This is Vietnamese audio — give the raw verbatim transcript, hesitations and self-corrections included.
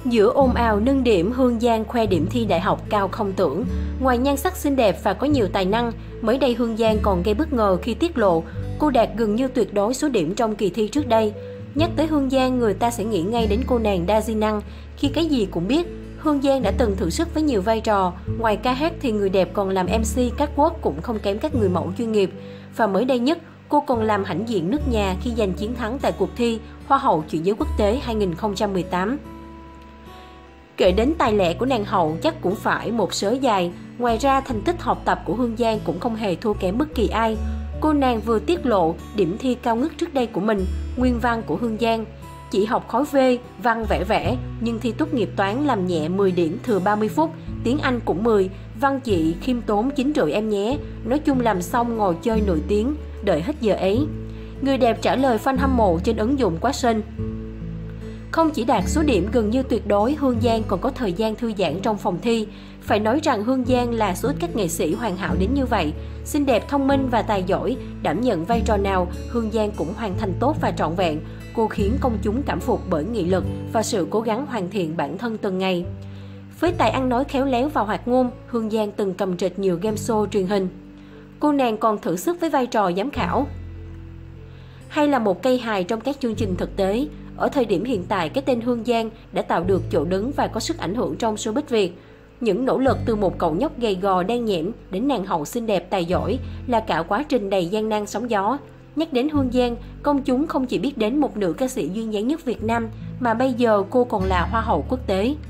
Giữa ồn ào nâng điểm, Hương Giang khoe điểm thi đại học cao không tưởng. Ngoài nhan sắc xinh đẹp và có nhiều tài năng, mới đây Hương Giang còn gây bất ngờ khi tiết lộ cô đạt gần như tuyệt đối số điểm trong kỳ thi trước đây. Nhắc tới Hương Giang, người ta sẽ nghĩ ngay đến cô nàng đa di năng, khi cái gì cũng biết. Hương Giang đã từng thử sức với nhiều vai trò, ngoài ca hát thì người đẹp còn làm em xê catwalk cũng không kém các người mẫu chuyên nghiệp. Và mới đây nhất, cô còn làm hãnh diện nước nhà khi giành chiến thắng tại cuộc thi Hoa hậu Chuyển giới quốc tế hai nghìn không trăm mười tám. Kể đến tài lẻ của nàng hậu chắc cũng phải một sớ dài. Ngoài ra, thành tích học tập của Hương Giang cũng không hề thua kém bất kỳ ai. Cô nàng vừa tiết lộ điểm thi cao ngất trước đây của mình, nguyên văn của Hương Giang. Chỉ học khối V, văn vẽ vẽ, nhưng thi tốt nghiệp toán làm nhẹ mười điểm thừa ba mươi phút, tiếng Anh cũng mười, văn chị khiêm tốn chín rưỡi em nhé. Nói chung làm xong ngồi chơi nổi tiếng, đợi hết giờ ấy. Người đẹp trả lời fan hâm mộ trên ứng dụng Quá Xinh. Không chỉ đạt số điểm gần như tuyệt đối, Hương Giang còn có thời gian thư giãn trong phòng thi. Phải nói rằng Hương Giang là số ít các nghệ sĩ hoàn hảo đến như vậy. Xinh đẹp, thông minh và tài giỏi, đảm nhận vai trò nào, Hương Giang cũng hoàn thành tốt và trọn vẹn. Cô khiến công chúng cảm phục bởi nghị lực và sự cố gắng hoàn thiện bản thân từng ngày. Với tài ăn nói khéo léo và hoạt ngôn, Hương Giang từng cầm trịch nhiều game show truyền hình. Cô nàng còn thử sức với vai trò giám khảo hay là một cây hài trong các chương trình thực tế. Ở thời điểm hiện tại, cái tên Hương Giang đã tạo được chỗ đứng và có sức ảnh hưởng trong showbiz Việt. Những nỗ lực từ một cậu nhóc gầy gò đen nhẽm đến nàng hậu xinh đẹp tài giỏi là cả quá trình đầy gian nan sóng gió. Nhắc đến Hương Giang, công chúng không chỉ biết đến một nữ ca sĩ duyên dáng nhất Việt Nam, mà bây giờ cô còn là Hoa hậu quốc tế.